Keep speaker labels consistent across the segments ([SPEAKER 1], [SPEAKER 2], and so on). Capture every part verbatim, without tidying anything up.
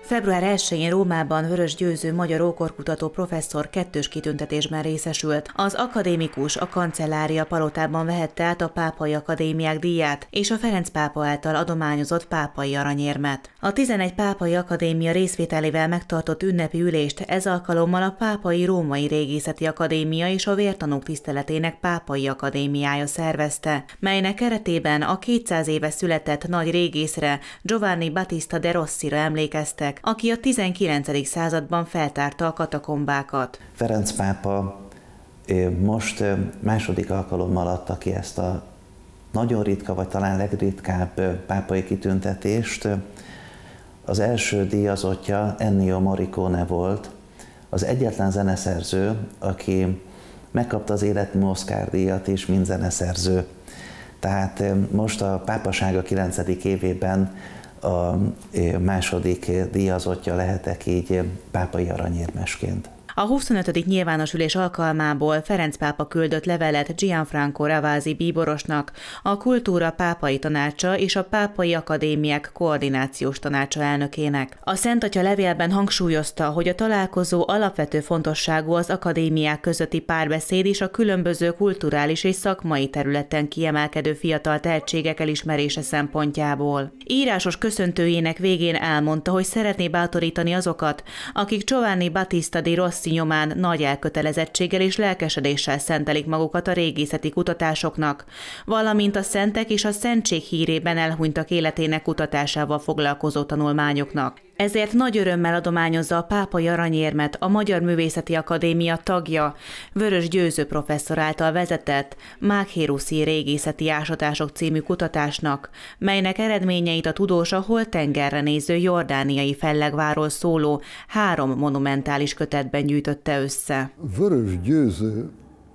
[SPEAKER 1] február elsején Rómában Vörös Győző magyar ókorkutató professzor kettős kitüntetésben részesült. Az akadémikus a Kancellária palotában vehette át a Pápai Akadémiák díját és a Ferenc pápa által adományozott pápai aranyérmet. A tizenegy pápai akadémia részvételével megtartott ünnepi ülést ez alkalommal a Pápai Római Régészeti Akadémia és a Vértanúk Tiszteletének Pápai Akadémiája szervezte, melynek keretében a kétszáz éve született nagy régészre, Giovanni Battista de Rossira emlékeztek, aki a tizenkilencedik században feltárta a katakombákat.
[SPEAKER 2] Ferenc pápa most második alkalommal adta ki ezt a nagyon ritka, vagy talán legritkább pápai kitüntetést. Az első díjazottja Ennio Morricone volt, az egyetlen zeneszerző, aki megkapta az életmű Oscar-díjat is, mint zeneszerző. Tehát most a pápasága kilencedik évében a második díjazottja lehetek így pápai aranyérmesként.
[SPEAKER 1] A huszonötödik nyilvános ülés alkalmából Ferenc pápa küldött levelet Gianfranco Ravasi bíborosnak, a Kultúra Pápai Tanácsa és a Pápai Akadémiák Koordinációs Tanácsa elnökének. A Szent Atya levélben hangsúlyozta, hogy a találkozó alapvető fontosságú az akadémiák közötti párbeszéd és a különböző kulturális és szakmai területen kiemelkedő fiatal tehetségek elismerése szempontjából. Írásos köszöntőjének végén elmondta, hogy szeretné bátorítani azokat, akik Giovanni Battista di Rossi nyomán nagy elkötelezettséggel és lelkesedéssel szentelik magukat a régészeti kutatásoknak, valamint a szentek és a szentség hírében elhunytak életének kutatásával foglalkozó tanulmányoknak. Ezért nagy örömmel adományozza a pápai aranyérmet a Magyar Művészeti Akadémia tagja, Vörös Győző professzor által vezetett Mághéruszi Régészeti Ásatások című kutatásnak, melynek eredményeit a tudós a holtengerre néző jordániai fellegvárról szóló három monumentális kötetben gyűjtötte össze.
[SPEAKER 3] Vörös Győző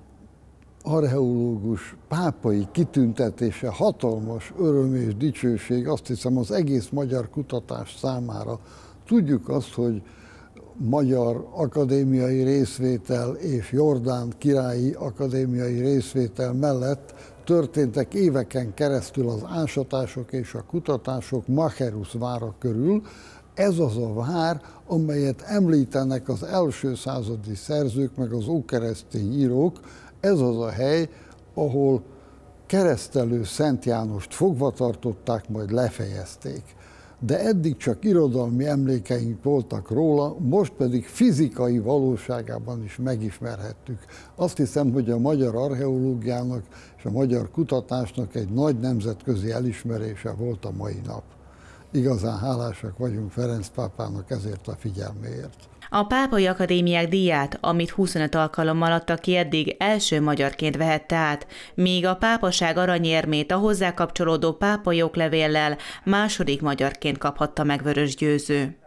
[SPEAKER 3] archeológus pápai kitüntetése hatalmas öröm és dicsőség, azt hiszem az egész magyar kutatás számára. Tudjuk azt, hogy magyar akadémiai részvétel és jordán királyi akadémiai részvétel mellett történtek éveken keresztül az ásatások és a kutatások Macherus vára körül. Ez az a vár, amelyet említenek az első századi szerzők, meg az ókeresztény írók. Ez az a hely, ahol keresztelő Szent Jánost fogva tartották, majd lefejezték. De eddig csak irodalmi emlékeink voltak róla, most pedig fizikai valóságában is megismerhettük. Azt hiszem, hogy a magyar archeológiának és a magyar kutatásnak egy nagy nemzetközi elismerése volt a mai nap. Igazán hálásak vagyunk Ferenc pápának ezért a figyelméért.
[SPEAKER 1] A Pápai Akadémiák díját, amit huszonöt alkalommal adtak ki eddig, első magyarként vehette át, míg a pápaság aranyérmét a hozzá kapcsolódó pápai oklevéllel második magyarként kaphatta meg Vörös Győző.